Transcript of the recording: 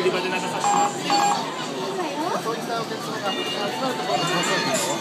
り場で流させてます。 そういったお客様が集まるところが楽しいですよ。